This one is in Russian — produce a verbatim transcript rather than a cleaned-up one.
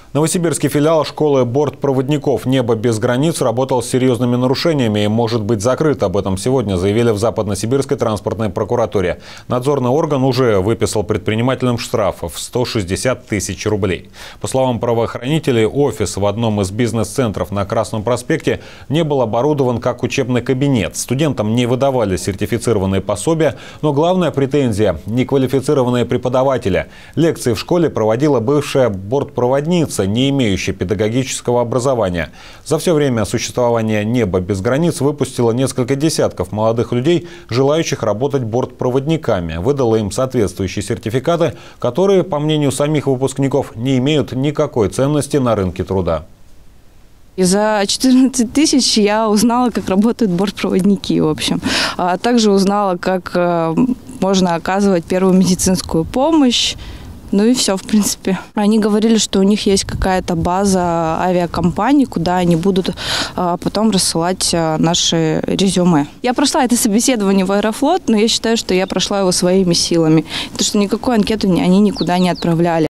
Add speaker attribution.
Speaker 1: Новосибирский филиал школы бортпроводников «Небо без границ» работал с серьезными нарушениями и может быть закрыт. Об этом сегодня заявили в Западно-Сибирской транспортной прокуратуре. Надзорный орган уже выписал предпринимателям штрафов в сто шестьдесят тысяч рублей. По словам правоохранителей, офис в одном из бизнес-центров на Красном проспекте не был оборудован как учебный кабинет. Студентам не выдавали сертифицированные пособия, но главная претензия – неквалифицированные преподаватели. Лекции в школе проводила бывшая бортпроводница, не имеющая педагогического образования. За все время существования «Небо без границ» выпустила несколько десятков молодых людей, желающих работать бортпроводниками. Выдала им соответствующие сертификаты, которые, по мнению самих выпускников, не имеют никакой ценности на рынке труда.
Speaker 2: И за четырнадцать тысяч я узнала, как работают бортпроводники, в общем. А также узнала, как можно оказывать первую медицинскую помощь. Ну и все, в принципе. Они говорили, что у них есть какая-то база авиакомпаний, куда они будут а, потом рассылать а, наши резюме. Я прошла это собеседование в Аэрофлот, но я считаю, что я прошла его своими силами. Потому что никакую анкету они никуда не отправляли.